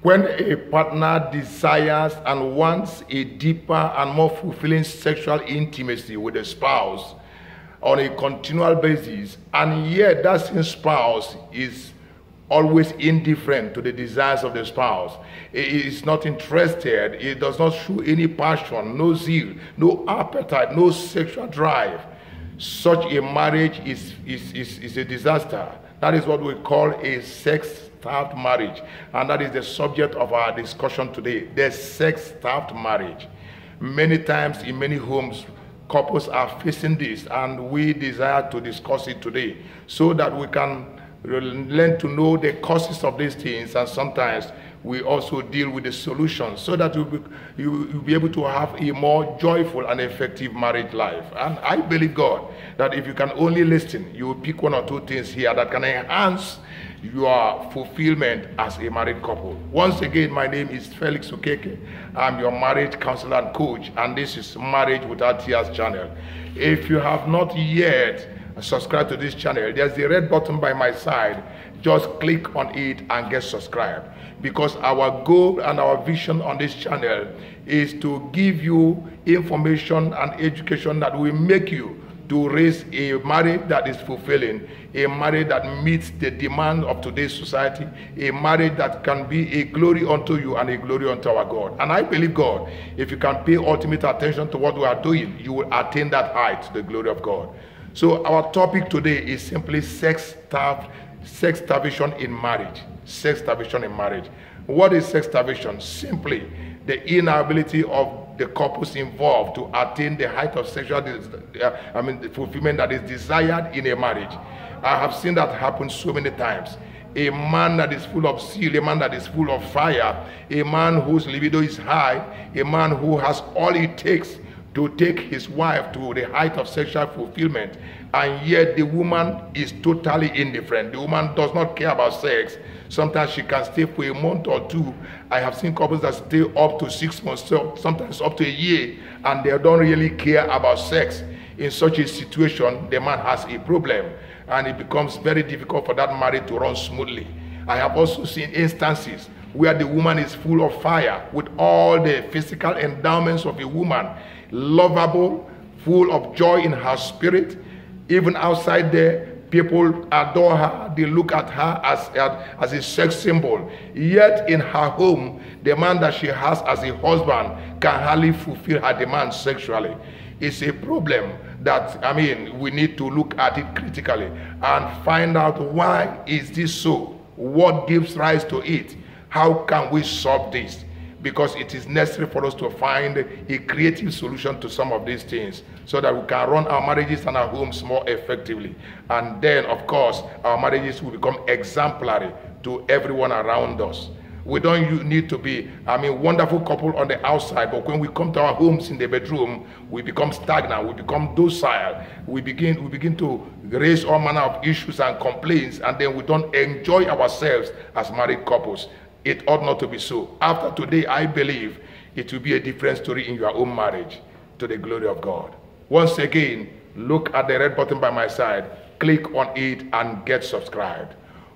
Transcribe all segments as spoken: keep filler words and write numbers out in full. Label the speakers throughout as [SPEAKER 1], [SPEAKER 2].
[SPEAKER 1] When a partner desires and wants a deeper and more fulfilling sexual intimacy with a spouse on a continual basis, and yet that same spouse is always indifferent to the desires of the spouse, it is not interested, it does not show any passion, no zeal, no appetite, no sexual drive, such a marriage is, is, is, is a disaster. That is what we call a sex-starved marriage. And that is the subject of our discussion today, the sex-starved marriage. Many times in many homes, couples are facing this, and we desire to discuss it today so that we can learn to know the causes of these things, and sometimes we also deal with the solutions so that you'll be, you'll be able to have a more joyful and effective marriage life. And I believe, God, that if you can only listen, you will pick one or two things here that can enhance your fulfillment as a married couple. Once again, my name is Felix Okeke. I'm your marriage counselor and coach, and this is Marriage Without Tears channel. If you have not yet subscribe to this channel, there's the red button by my side. Just click on it and get subscribed, because our goal and our vision on this channel is to give you information and education that will make you to raise a marriage that is fulfilling, a marriage that meets the demand of today's society, a marriage that can be a glory unto you and a glory unto our God. And I believe, God, if you can pay ultimate attention to what we are doing, you will attain that height to the glory of God. So our topic today is simply sex starve, sex starvation in marriage. Sex starvation in marriage. What is sex starvation? Simply the inability of the couples involved to attain the height of sexual uh, I mean, fulfillment that is desired in a marriage. I have seen that happen so many times. A man that is full of zeal, a man that is full of fire, a man whose libido is high, a man who has all it takes to take his wife to the height of sexual fulfillment, and yet the woman is totally indifferent. The woman does not care about sex. Sometimes she can stay for a month or two. I have seen couples that stay up to six months, so sometimes up to a year, and they don't really care about sex. In such a situation, the man has a problem, and it becomes very difficult for that marriage to run smoothly. I have also seen instances where the woman is full of fire with all the physical endowments of a woman, lovable, full of joy in her spirit. Even outside there, people adore her, they look at her as, as a sex symbol. Yet in her home, the man that she has as a husband can hardly fulfill her demands sexually. It's a problem that, I mean, we need to look at it critically and find out, why is this so? What gives rise to it? How can we solve this? Because it is necessary for us to find a creative solution to some of these things so that we can run our marriages and our homes more effectively. And then, of course, our marriages will become exemplary to everyone around us. We don't need to be, I mean, wonderful couple on the outside, but when we come to our homes in the bedroom, we become stagnant, we become docile, we begin, we begin to raise all manner of issues and complaints, and then we don't enjoy ourselves as married couples. It ought not to be so. After today, I believe it will be a different story in your own marriage, to the glory of God. Once again, look at the red button by my side, click on it and get subscribed.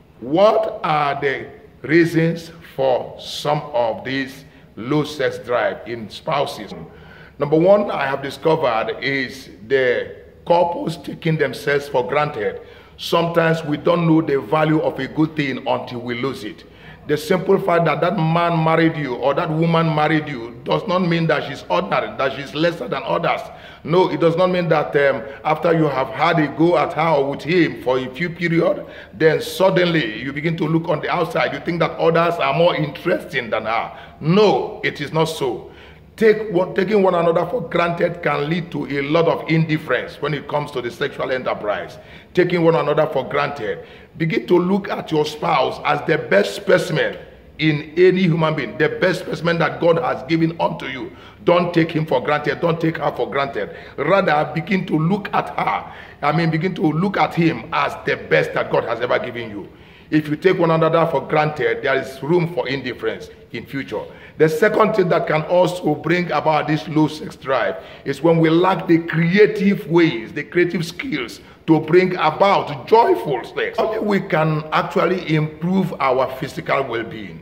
[SPEAKER 1] What are the reasons for some of these low sex drive in spouses? Number one, I have discovered, is the couples taking themselves for granted. Sometimes we don't know the value of a good thing until we lose it. The simple fact that that man married you or that woman married you does not mean that she's ordinary, that she's lesser than others. No, it does not mean that um, after you have had a go at her or with him for a few periods, then suddenly you begin to look on the outside. You think that others are more interesting than her. No, it is not so. Take one, taking one another for granted can lead to a lot of indifference when it comes to the sexual enterprise. Taking one another for granted. Begin to look at your spouse as the best specimen in any human being, the best specimen that God has given unto you. Don't take him for granted. Don't take her for granted. Rather, begin to look at her. I mean, begin to look at him as the best that God has ever given you. If you take one another for granted, there is room for indifference in future. The second thing that can also bring about this low sex drive is when we lack the creative ways, the creative skills to bring about joyful sex. Only we can actually improve our physical well-being.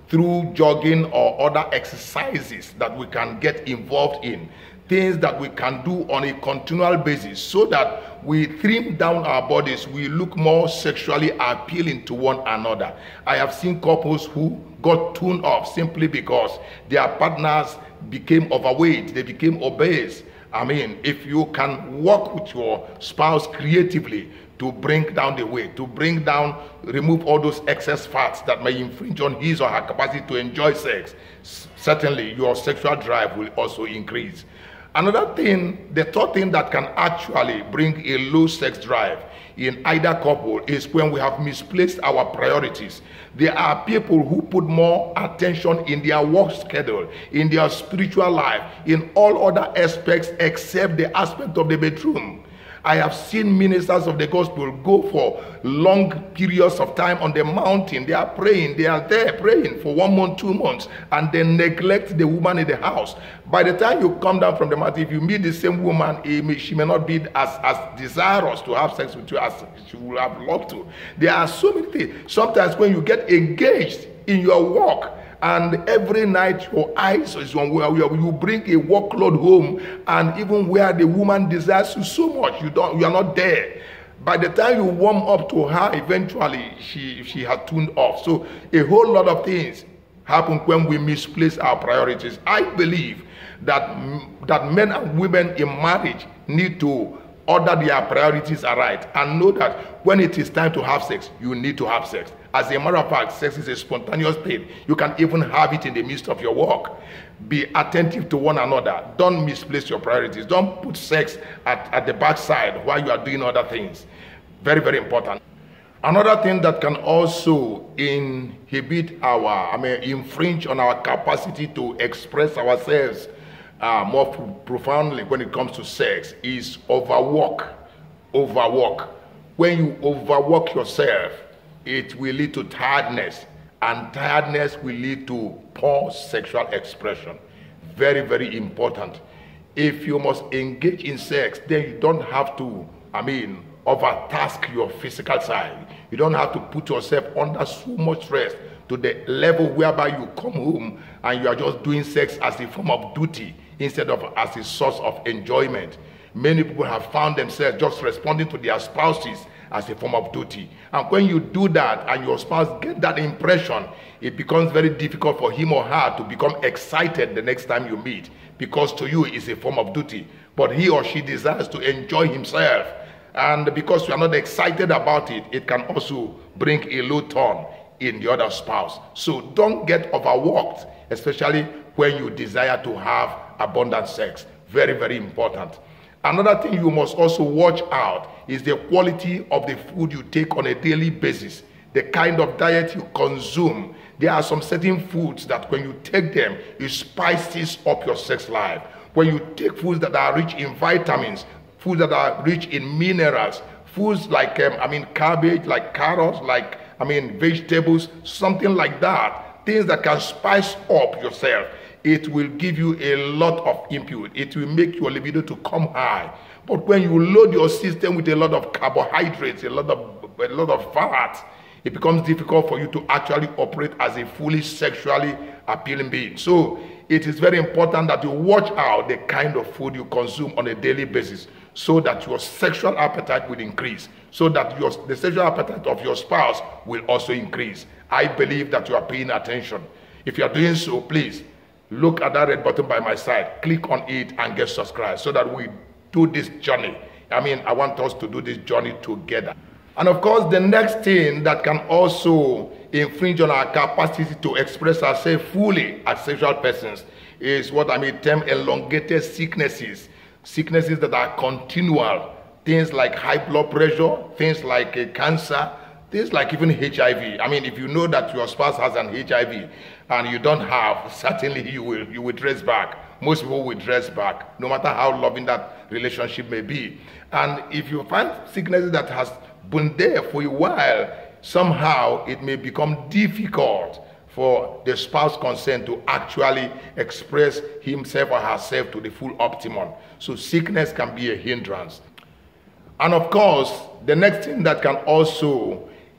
[SPEAKER 1] through jogging or other exercises that we can get involved in, things that we can do on a continual basis so that we trim down our bodies, we look more sexually appealing to one another. I have seen couples who got tuned off simply because their partners became overweight, they became obese. I mean, if you can work with your spouse creatively to bring down the weight, to bring down, remove all those excess fats that may infringe on his or her capacity to enjoy sex, certainly your sexual drive will also increase. Another thing, the third thing that can actually bring a low sex drive in either couple is when we have misplaced our priorities. There are people who put more attention in their work schedule, in their spiritual life, in all other aspects except the aspect of the bedroom. I have seen ministers of the gospel go for long periods of time on the mountain. They are praying, they are there praying for one month, two months, and they neglect the woman in the house. By the time you come down from the mountain, if you meet the same woman, she may not be as, as desirous to have sex with you as she would have loved to. There are so many things. Sometimes when you get engaged in your work, and every night your eyes is on where you bring a workload home, and even where the woman desires you so much, you don't, you are not there. By the time you warm up to her, eventually she she had tuned off. So a whole lot of things happen when we misplace our priorities. I believe that that men and women in marriage need to order their priorities aright and know that when it is time to have sex, you need to have sex. As a matter of fact, sex is a spontaneous thing. You can even have it in the midst of your work. Be attentive to one another. Don't misplace your priorities. Don't put sex at, at the backside while you are doing other things. Very, very important. Another thing that can also inhibit our, I mean, infringe on our capacity to express ourselves uh, more profoundly when it comes to sex is overwork. Overwork. When you overwork yourself, it will lead to tiredness, and tiredness will lead to poor sexual expression. Very, very important. If you must engage in sex, then you don't have to, I mean, overtask your physical side. You don't have to put yourself under so much stress to the level whereby you come home and you are just doing sex as a form of duty instead of as a source of enjoyment. Many people have found themselves just responding to their spouses as a form of duty. And when you do that and your spouse get that impression, it becomes very difficult for him or her to become excited the next time you meet, because to you it's a form of duty. But he or she desires to enjoy himself. And because you are not excited about it, it can also bring a low tone in the other spouse. So don't get overworked, especially when you desire to have abundant sex. Very, very important. Another thing you must also watch out is the quality of the food you take on a daily basis, the kind of diet you consume. There are some certain foods that when you take them, it spices up your sex life. When you take foods that are rich in vitamins, foods that are rich in minerals, foods like, um, I mean, cabbage, like carrots, like, I mean, vegetables, something like that, things that can spice up yourself, it will give you a lot of input. It will make your libido to come high. But when you load your system with a lot of carbohydrates, a lot of, a lot of fat, it becomes difficult for you to actually operate as a fully sexually appealing being. So it is very important that you watch out the kind of food you consume on a daily basis so that your sexual appetite will increase, so that your, the sexual appetite of your spouse will also increase. I believe that you are paying attention. If you are doing so, please look at that red button by my side, click on it and get subscribed so that we do this journey. I mean, I want us to do this journey together. And of course, the next thing that can also infringe on our capacity to express ourselves fully as sexual persons is what I may term elongated sicknesses. Sicknesses that are continual. Things like high blood pressure, things like uh, cancer, things like even H I V. I mean, if you know that your spouse has an H I V and you don't have, certainly you will, you will dress back. Most people will dress back, no matter how loving that relationship may be. And if you find sicknesses that has been there for a while, somehow it may become difficult for the spouse concerned to actually express himself or herself to the full optimum. So sickness can be a hindrance. And of course, the next thing that can also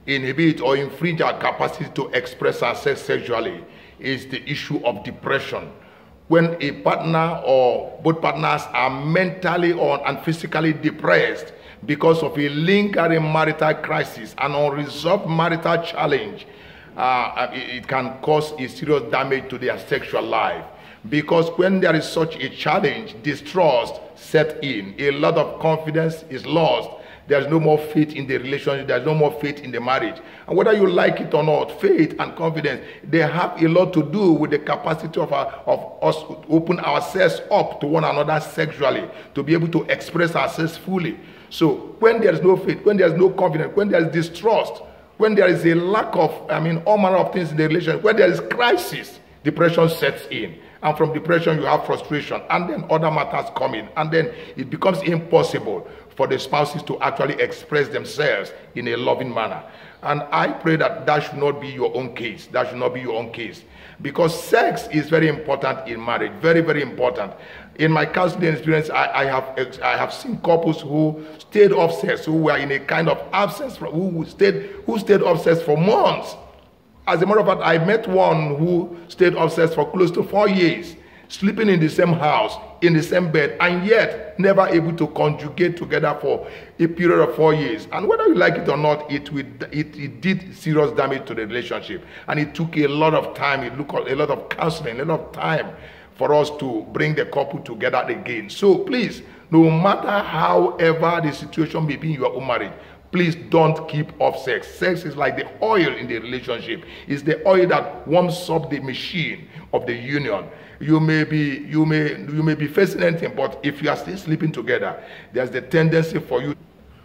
[SPEAKER 1] inhibit or infringe our capacity to express ourselves sexually is the issue of depression. When a partner or both partners are mentally or and physically depressed because of a lingering marital crisis, an unresolved marital challenge, uh, it, it can cause a serious damage to their sexual life. Because when there is such a challenge, distrust sets in, a lot of confidence is lost. There's no more faith in the relationship. There's no more faith in the marriage. And whether you like it or not, faith and confidence, they have a lot to do with the capacity of, our, of us to open ourselves up to one another sexually, to be able to express ourselves fully. So when there's no faith, when there's no confidence, when there's distrust, when there is a lack of, I mean, all manner of things in the relationship, when there is crisis, depression sets in. And from depression, you have frustration. And then other matters come in. And then it becomes impossible for the spouses to actually express themselves in a loving manner. And I pray that that should not be your own case. That should not be your own case. Because sex is very important in marriage. Very, very important. In my counseling experience, I, I, have, I have seen couples who stayed off sex, who were in a kind of absence, who stayed, who stayed off sex for months. As a matter of fact, I met one who stayed off sex for close to four years, sleeping in the same house, in the same bed, and yet never able to conjugate together for a period of four years. And whether you like it or not, it, it, it did serious damage to the relationship. And it took a lot of time, it took a lot of counseling, a lot of time for us to bring the couple together again. So please, no matter however the situation may be in your own marriage, please don't keep off sex. Sex is like the oil in the relationship. It's the oil that warms up the machine of the union. You may be, you may, you may be facing anything, but if you are still sleeping together, there's the tendency for you to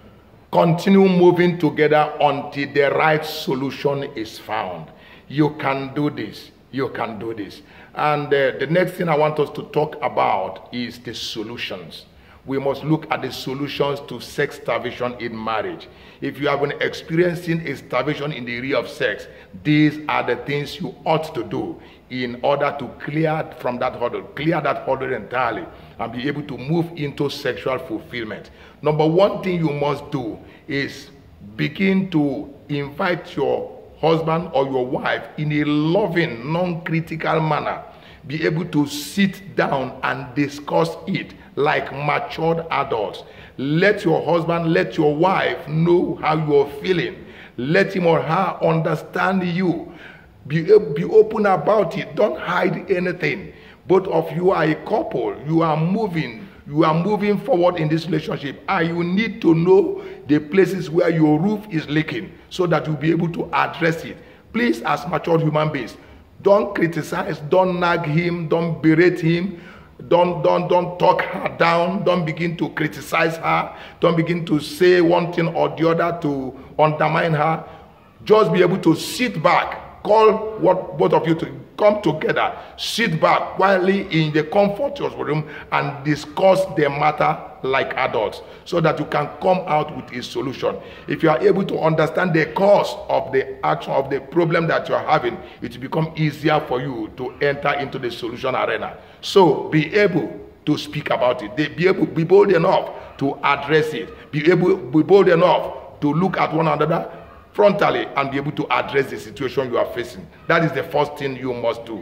[SPEAKER 1] continue moving together until the right solution is found. You can do this. You can do this. And uh, the next thing I want us to talk about is the solutions. We must look at the solutions to sex starvation in marriage. If you have been experiencing a starvation in the area of sex, these are the things you ought to do in order to clear from that hurdle, clear that hurdle entirely, and be able to move into sexual fulfillment. Number one thing you must do is begin to invite your husband or your wife in a loving, non-critical manner. Be able to sit down and discuss it like matured adults. Let your husband, let your wife know how you are feeling. Let him or her understand you. Be, be open about it. Don't hide anything. Both of you are a couple. You are moving. You are moving forward in this relationship. And you need to know the places where your roof is leaking so that you'll be able to address it. Please, as matured human beings, don't criticize, don't nag him, don't berate him. Don't, don't, don't talk her down. Don't begin to criticize her. Don't begin to say one thing or the other to undermine her. Just be able to sit back. Call what both of you to come together. Sit back quietly in the comfort of your room and discuss the matter like adults so that you can come out with a solution. If you are able to understand the cause of the action of the problem that you are having, it will become easier for you to enter into the solution arena. So be able to speak about it. Be able, be bold enough to address it. Be able, be bold enough to look at one another frontally and be able to address the situation you are facing. That is the first thing you must do.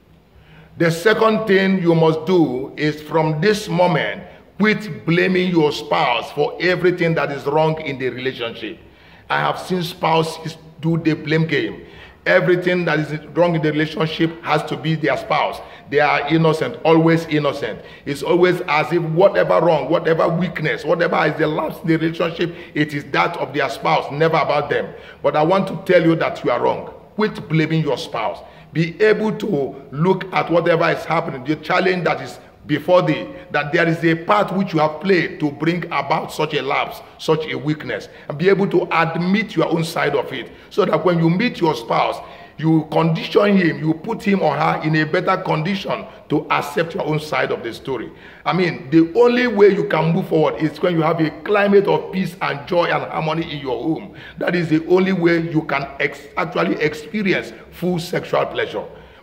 [SPEAKER 1] The second thing you must do is from this moment, quit blaming your spouse for everything that is wrong in the relationship. I have seen spouses do the blame game. Everything that is wrong in the relationship has to be their spouse. They are innocent, always innocent. It's always as if whatever wrong, whatever weakness, whatever is the lapse in the relationship, it is that of their spouse, never about them. But I want to tell you that you are wrong. Quit blaming your spouse. Be able to look at whatever is happening, the challenge that is before thee, that there is a part which you have played to bring about such a lapse, such a weakness, and be able to admit your own side of it, so that when you meet your spouse, you condition him, you put him or her in a better condition to accept your own side of the story. I mean, the only way you can move forward is when you have a climate of peace and joy and harmony in your home. That is the only way you can ex actually experience full sexual pleasure.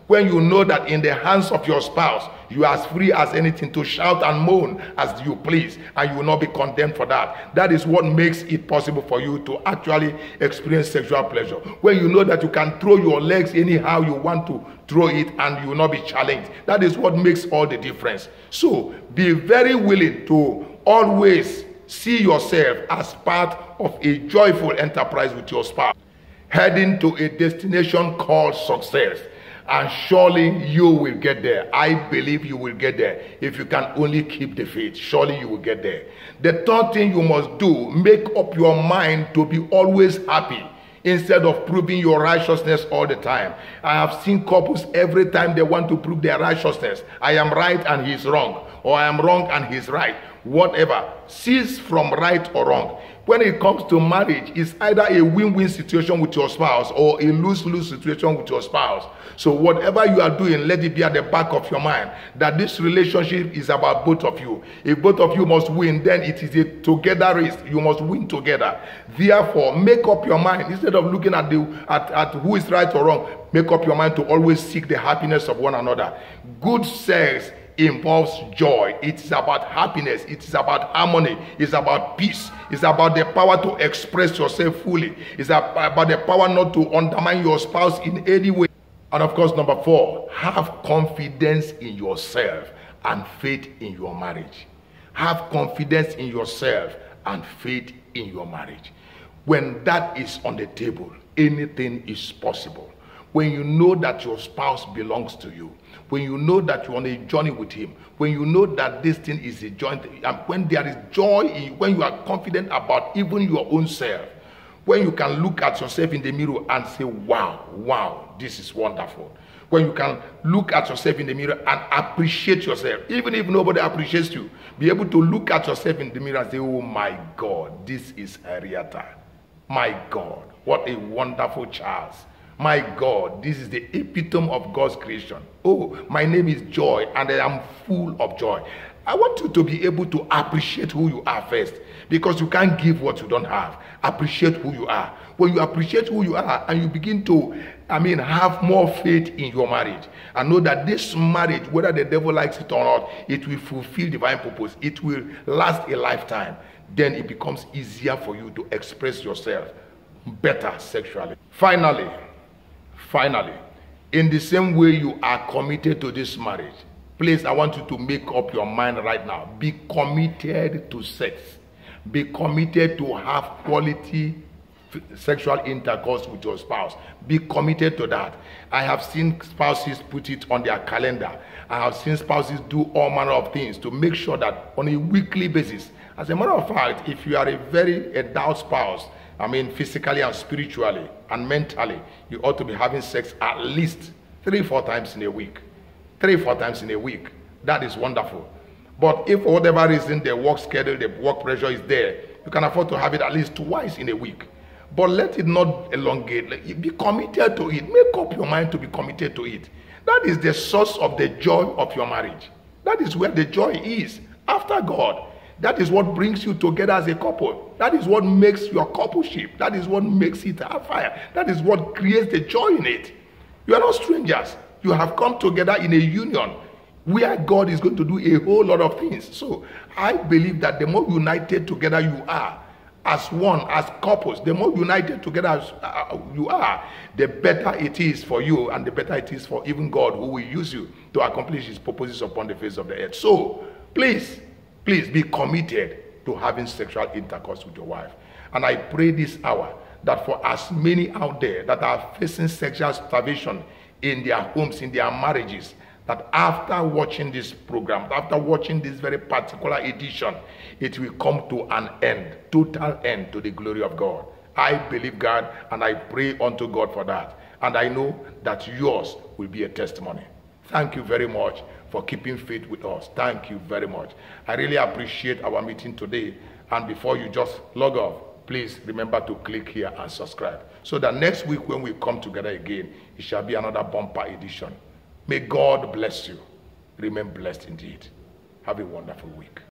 [SPEAKER 1] When you know that in the hands of your spouse, you are as free as anything to shout and moan as you please, and you will not be condemned for that. That is what makes it possible for you to actually experience sexual pleasure. When you know that you can throw your legs anyhow you want to throw it and you will not be challenged. That is what makes all the difference. So be very willing to always see yourself as part of a joyful enterprise with your spouse, heading to a destination called success. And surely you will get there. I believe you will get there. If you can only keep the faith, surely you will get there. The third thing you must do, make up your mind to be always happy instead of proving your righteousness all the time. I have seen couples every time they want to prove their righteousness. I am right and he's wrong, or I am wrong and he's right. Whatever. Cease from right or wrong. When it comes to marriage, it's either a win-win situation with your spouse or a lose-lose situation with your spouse. So whatever you are doing, let it be at the back of your mind that this relationship is about both of you. If both of you must win, then it is a together race. You must win together. Therefore, make up your mind. Instead of looking at, the, at, at who is right or wrong, make up your mind to always seek the happiness of one another. Good sex involves joy. It is about happiness. It is about harmony. It's about peace. It's about the power to express yourself fully. It's about the power not to undermine your spouse in any way. And of course, number four, have confidence in yourself and faith in your marriage. Have confidence in yourself and faith in your marriage. When that is on the table, anything is possible. When you know that your spouse belongs to you, when you know that you're on a journey with him, when you know that this thing is a joint, and when there is joy in, when you are confident about even your own self, when you can look at yourself in the mirror and say, wow, wow, this is wonderful. When you can look at yourself in the mirror and appreciate yourself, even if nobody appreciates you, be able to look at yourself in the mirror and say, oh my God, this is Henrietta. My God, what a wonderful child. My God, this is the epitome of God's creation. Oh, my name is Joy, and I am full of joy. I want you to be able to appreciate who you are first, because you can't give what you don't have. Appreciate who you are. When you appreciate who you are and you begin to, I mean, have more faith in your marriage and know that this marriage, whether the devil likes it or not, it will fulfill divine purpose. It will last a lifetime. Then it becomes easier for you to express yourself better sexually. Finally, Finally, in the same way you are committed to this marriage, please, I want you to make up your mind right now. Be committed to sex. Be committed to have quality sexual intercourse with your spouse. Be committed to that. I have seen spouses put it on their calendar. I have seen spouses do all manner of things to make sure that on a weekly basis. As a matter of fact, if you are a very endowed spouse, I mean, physically and spiritually and mentally, you ought to be having sex at least three, four times in a week. Three, four times in a week. That is wonderful. But if for whatever reason the work schedule, the work pressure is there, you can afford to have it at least twice in a week. But let it not elongate. Be committed to it. Make up your mind to be committed to it. That is the source of the joy of your marriage. That is where the joy is. After God. That is what brings you together as a couple. That is what makes your coupleship. That is what makes it a fire. That is what creates the joy in it. You are not strangers. You have come together in a union where God is going to do a whole lot of things. So I believe that the more united together you are, as one, as couples, the more united together as uh, you are, the better it is for you, and the better it is for even God, who will use you to accomplish his purposes upon the face of the earth. So please, Please be committed to having sexual intercourse with your wife. And I pray this hour that for as many out there that are facing sexual starvation in their homes, in their marriages, that after watching this program, after watching this very particular edition, it will come to an end, total end to the glory of God. I believe God and I pray unto God for that. And I know that yours will be a testimony. Thank you very much for keeping faith with us. Thank you very much. I really appreciate our meeting today. And before you just log off, please remember to click here and subscribe, so that next week when we come together again, it shall be another bumper edition. May God bless you. Remain blessed indeed. Have a wonderful week.